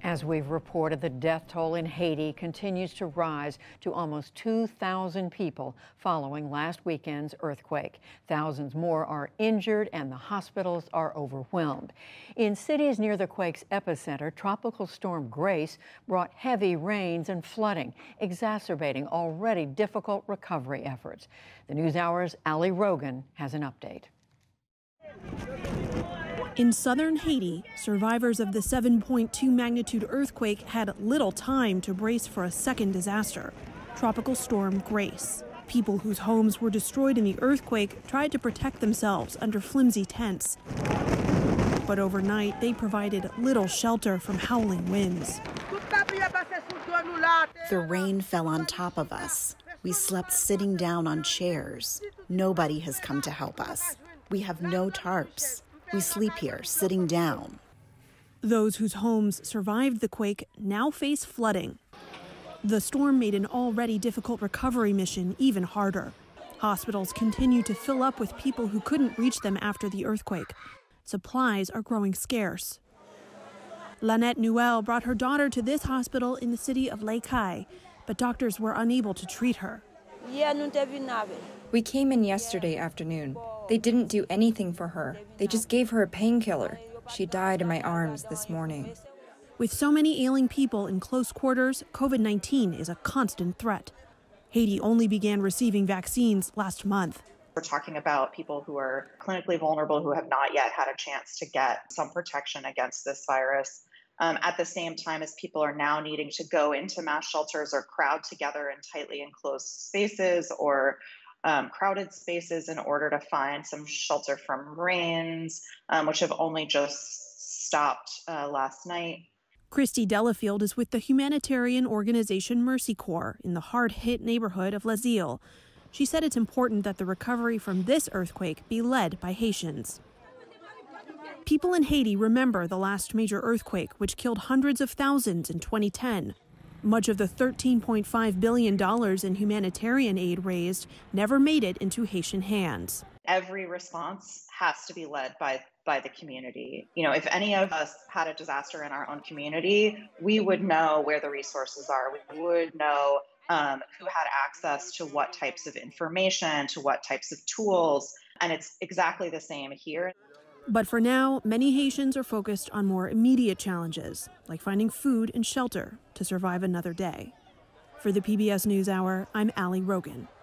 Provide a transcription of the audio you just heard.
As we've reported, the death toll in Haiti continues to rise to almost 2,000 people following last weekend's earthquake. Thousands more are injured and the hospitals are overwhelmed. In cities near the quake's epicenter, Tropical Storm Grace brought heavy rains and flooding, exacerbating already difficult recovery efforts. The NewsHour's Rogin has an update. In southern Haiti, survivors of the 7.2 magnitude earthquake had little time to brace for a second disaster, Tropical Storm Grace. People whose homes were destroyed in the earthquake tried to protect themselves under flimsy tents. But overnight, they provided little shelter from howling winds. The rain fell on top of us. We slept sitting down on chairs. Nobody has come to help us. We have no tarps. We sleep here, sitting down. Those whose homes survived the quake now face flooding. The storm made an already difficult recovery mission even harder. Hospitals continue to fill up with people who couldn't reach them after the earthquake. Supplies are growing scarce. Lynette Noel brought her daughter to this hospital in the city of Les Cayes, but doctors were unable to treat her. We came in yesterday afternoon. They didn't do anything for her. They just gave her a painkiller. She died in my arms this morning. With so many ailing people in close quarters, COVID-19 is a constant threat. Haiti only began receiving vaccines last month. We're talking about people who are clinically vulnerable who have not yet had a chance to get some protection against this virus. At the same time as people are now needing to go into mass shelters or crowd together in tightly enclosed spaces or crowded spaces in order to find some shelter from rains, which have only just stopped last night. Christy Delafield is with the humanitarian organization Mercy Corps in the hard-hit neighborhood of Les Îles. She said it's important that the recovery from this earthquake be led by Haitians. People in Haiti remember the last major earthquake, which killed hundreds of thousands in 2010. Much of the $13.5 billion in humanitarian aid raised never made it into Haitian hands. Every response has to be led by the community. You know, if any of us had a disaster in our own community, we would know where the resources are. We would know who had access to what types of information, to what types of tools. And it's exactly the same here. But for now, many Haitians are focused on more immediate challenges, like finding food and shelter to survive another day. For the PBS NewsHour, I'm Rogin.